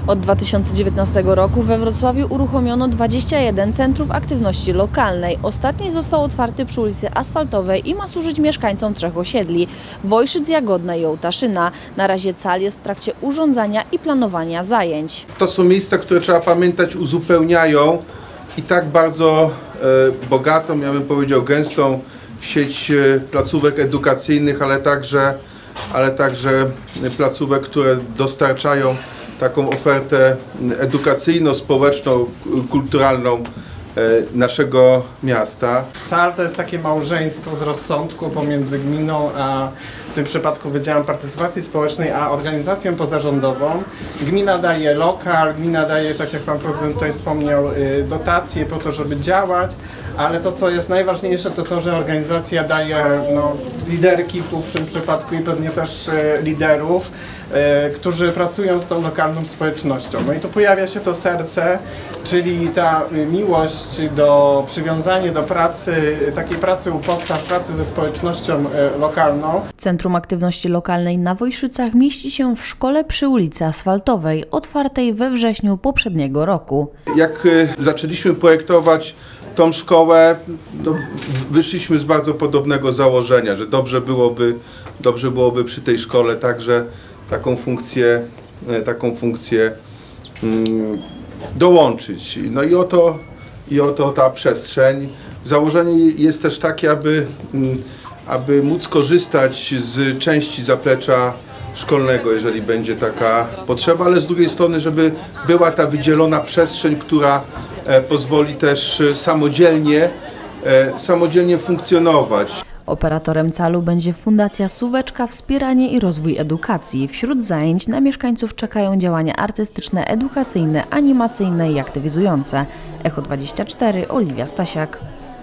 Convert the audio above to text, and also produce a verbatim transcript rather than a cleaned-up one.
Od dwa tysiące dziewiętnastego roku we Wrocławiu uruchomiono dwadzieścia jeden centrów aktywności lokalnej. Ostatni został otwarty przy ulicy Asfaltowej i ma służyć mieszkańcom trzech osiedli: Wojszyc, Jagodna i Ołtaszyna. Na razie cal jest w trakcie urządzania i planowania zajęć. To są miejsca, które trzeba pamiętać, uzupełniają i tak bardzo e, bogatą, ja bym powiedział gęstą sieć e, placówek edukacyjnych, ale także, ale także placówek, które dostarczają taką ofertę edukacyjno-społeczną, kulturalną naszego miasta. cal to jest takie małżeństwo z rozsądku pomiędzy gminą, a w tym przypadku Wydziałem Partycypacji Społecznej, a organizacją pozarządową. Gmina daje lokal, gmina daje, tak jak pan prezydent tutaj wspomniał, dotacje po to, żeby działać, ale to, co jest najważniejsze, to to, że organizacja daje no, liderki w tym przypadku i pewnie też liderów, którzy pracują z tą lokalną społecznością. No i tu pojawia się to serce, czyli ta miłość do, przywiązanie do pracy, takiej pracy u podstaw, pracy ze społecznością lokalną. Centrum Aktywności Lokalnej na Wojszycach mieści się w szkole przy ulicy Asfaltowej, otwartej we wrześniu poprzedniego roku. Jak zaczęliśmy projektować tą szkołę, no, wyszliśmy z bardzo podobnego założenia, że dobrze byłoby, dobrze byłoby przy tej szkole także taką funkcję, taką funkcję mm, dołączyć. No i oto, i oto ta przestrzeń. Założenie jest też takie, aby, aby móc korzystać z części zaplecza szkolnego, jeżeli będzie taka potrzeba, ale z drugiej strony, żeby była ta wydzielona przestrzeń, która pozwoli też samodzielnie, samodzielnie funkcjonować. Operatorem calu będzie Fundacja Suweczka Wspieranie i Rozwój Edukacji. Wśród zajęć na mieszkańców czekają działania artystyczne, edukacyjne, animacyjne i aktywizujące. Echo dwadzieścia cztery, Oliwia Stasiak.